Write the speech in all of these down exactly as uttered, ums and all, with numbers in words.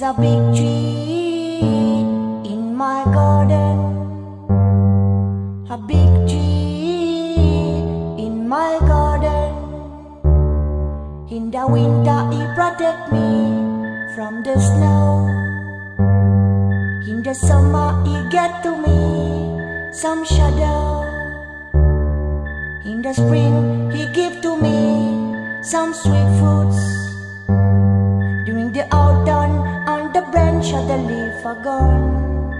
a big tree in my garden, a big tree in my garden. In the winter he protect me from the snow. In the summer he get to me some shadow. In the spring he give to me some sweet fruits. During the autumn on the branch of the leaf are gone.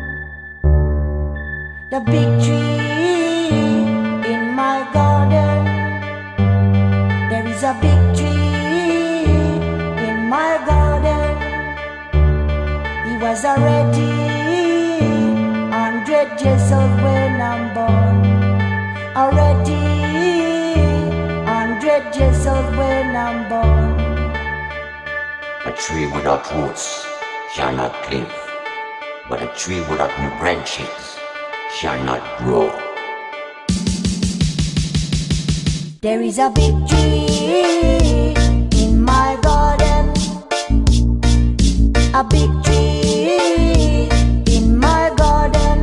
The big tree in my garden, there is a big tree in my garden. He was already hundred years old when I'm born. Already hundred years old when I'm born. A tree without roots shall not live, but a tree without new branches shall not grow. There is a big tree in my garden, a big tree in my garden.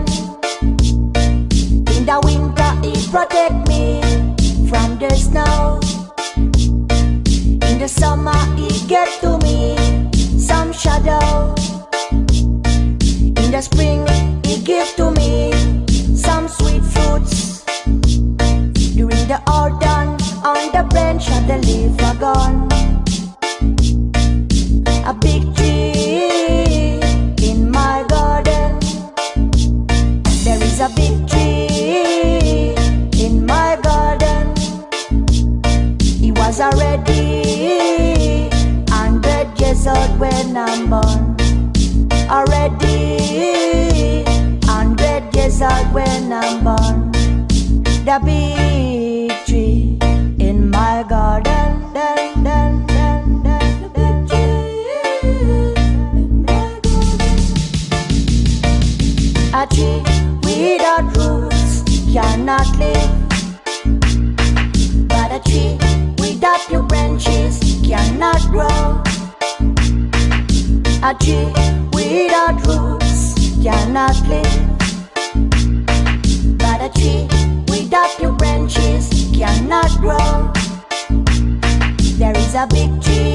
In the winter it protect me from the snow. In the summer it get to me some shadow. In the spring it give to me some sweet fruits. During the autumn on the branch of the leaf are gone. A big tree in my garden, there is a big tree in my garden. He was already hundred years old when I'm born. Already hundred years old when I'm born. The big tree in my garden, dun, dun, dun, dun, the big tree in my garden. A tree without roots cannot live, but a tree without new branches cannot grow. A tree without roots cannot live, but a tree without new branches cannot grow. There is a big tree